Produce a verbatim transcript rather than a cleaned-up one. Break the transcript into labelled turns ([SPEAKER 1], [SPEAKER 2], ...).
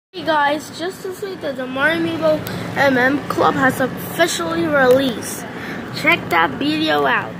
[SPEAKER 1] Hey guys, just this week the Mario Amiibo M M Club has officially released. Check that video out.